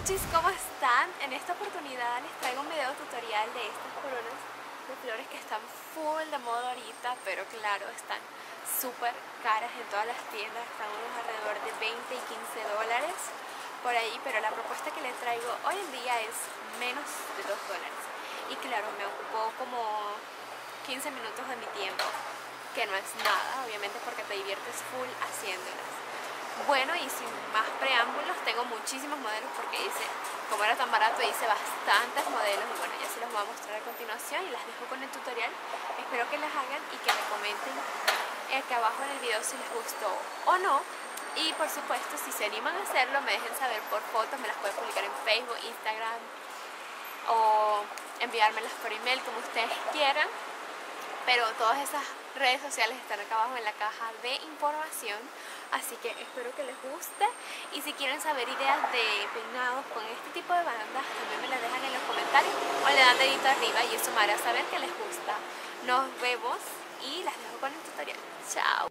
cuchis, ¿cómo están? En esta oportunidad les traigo un video tutorial de estas coronas de flores que están full de moda ahorita, pero claro, están súper caras en todas las tiendas, están unos alrededor de 20 y 15 dólares por ahí, pero la propuesta que les traigo hoy en día es menos de 2 dólares. Y claro, me ocupó como 15 minutos de mi tiempo, que no es nada, obviamente, porque te diviertes full haciéndolas. Bueno, y sin más preámbulos, tengo muchísimos modelos porque como era tan barato, hice bastantes modelos y bueno, ya se los voy a mostrar a continuación y las dejo con el tutorial. Espero que las hagan y que me comenten aquí abajo en el video si les gustó o no. Y por supuesto, si se animan a hacerlo, me dejen saber por fotos, me las pueden publicar en Facebook, Instagram o enviármelas por email, como ustedes quieran. Pero todas esas redes sociales están acá abajo en la caja de información, así que espero que les guste. Y si quieren saber ideas de peinados con este tipo de bandas, también me las dejan en los comentarios o le dan dedito arriba y eso me hará saber que les gusta. Nos vemos y las dejo con el tutorial. Chao.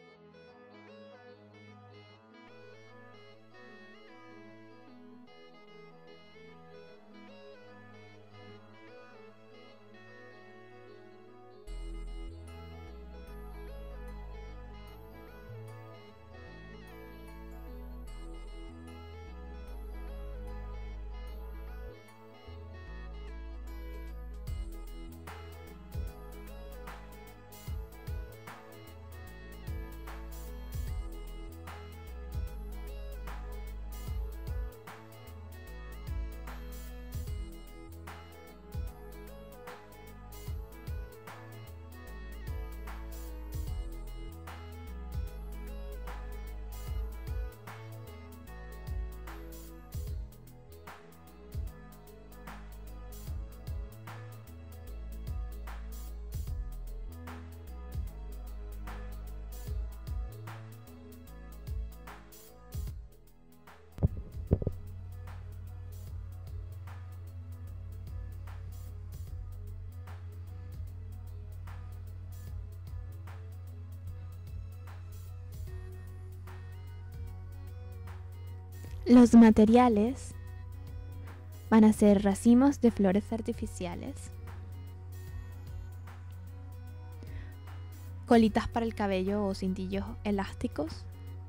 Los materiales van a ser racimos de flores artificiales, colitas para el cabello o cintillos elásticos,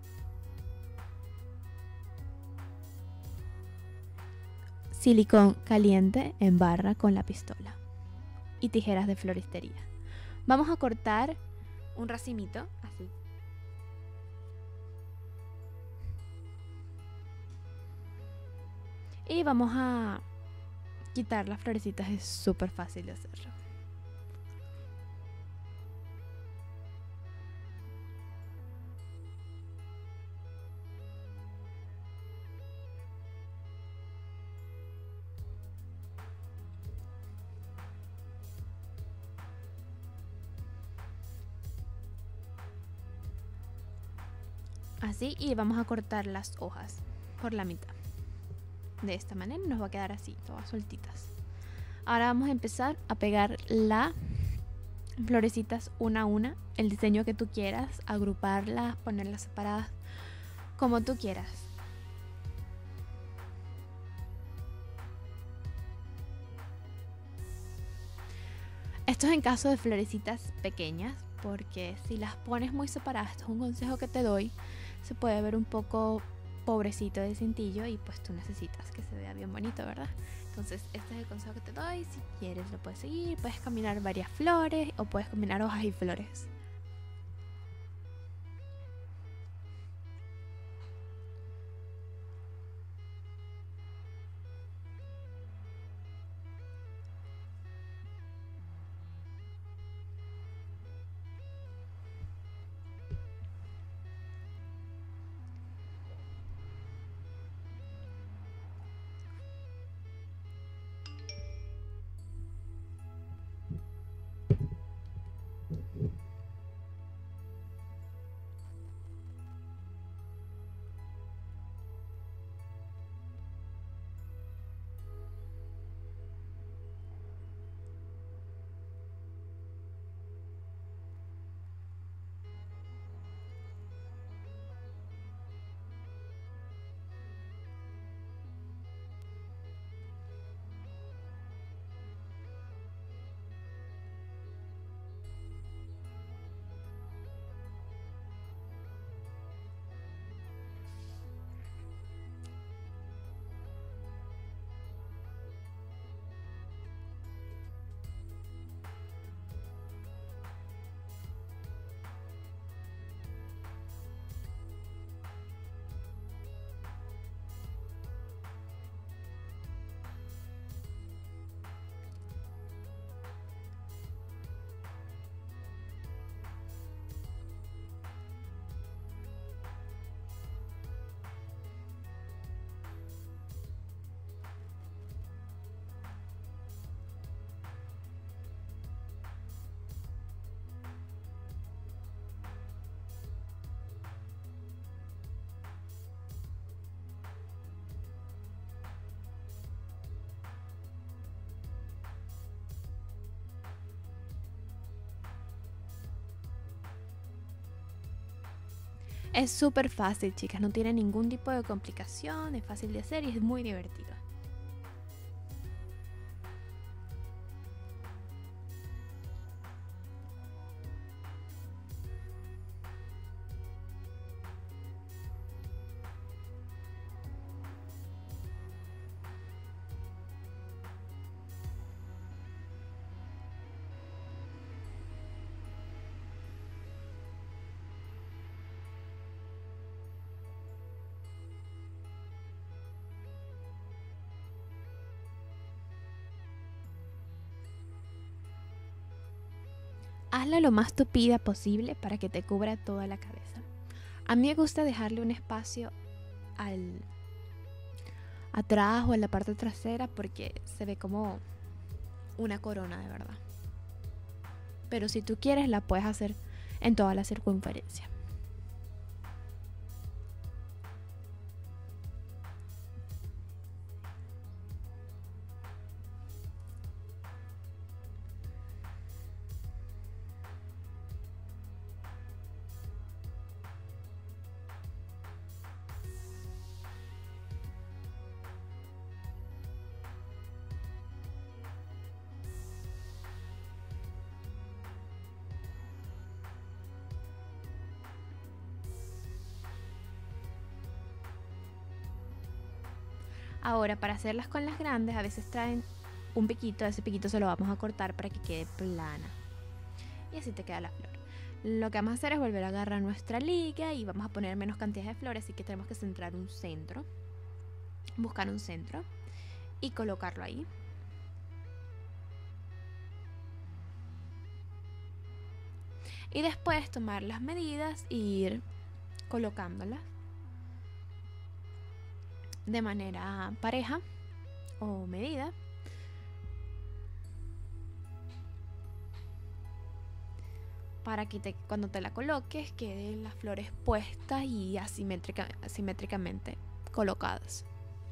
silicón caliente en barra con la pistola y tijeras de floristería. Vamos a cortar un racimito así. Y vamos a quitar las florecitas, es súper fácil de hacerlo. Así, y vamos a cortar las hojas por la mitad. De esta manera nos va a quedar así, todas sueltitas. Ahora vamos a empezar a pegar las florecitas una a una, el diseño que tú quieras, agruparlas, ponerlas separadas, como tú quieras. Esto es en caso de florecitas pequeñas, porque si las pones muy separadas, esto es un consejo que te doy, se puede ver un poco pobrecito de cintillo y pues tú necesitas que se vea bien bonito, ¿verdad? Entonces este es el consejo que te doy. Si quieres lo puedes seguir, puedes combinar varias flores o puedes combinar hojas y flores. Es súper fácil, chicas, no tiene ningún tipo de complicación, es fácil de hacer y es muy divertido. Hazla lo más tupida posible para que te cubra toda la cabeza. A mí me gusta dejarle un espacio atrás o en la parte trasera porque se ve como una corona de verdad. Pero si tú quieres la puedes hacer en toda la circunferencia. Ahora, para hacerlas con las grandes, a veces traen un piquito. Ese piquito se lo vamos a cortar para que quede plana. Y así te queda la flor. Lo que vamos a hacer es volver a agarrar nuestra liga y vamos a poner menos cantidad de flores, así que tenemos que centrar un centro. Buscar un centro y colocarlo ahí. Y después tomar las medidas e ir colocándolas de manera pareja o medida. Para que cuando te la coloques queden las flores puestas y asimétricamente colocadas.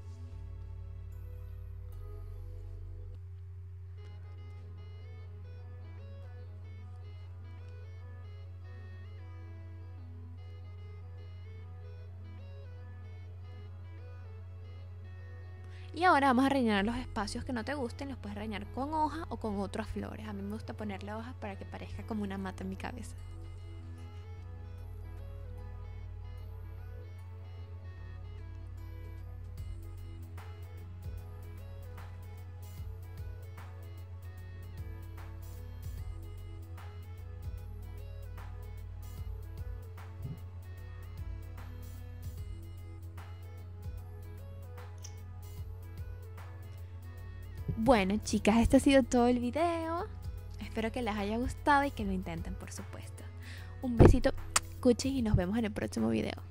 Y ahora vamos a rellenar los espacios que no te gusten. Los puedes rellenar con hoja o con otras flores. A mí me gusta ponerle hojas para que parezca como una mata en mi cabeza. Bueno, chicas, este ha sido todo el video. Espero que les haya gustado y que lo intenten, por supuesto. Un besito, cuchis, y nos vemos en el próximo video.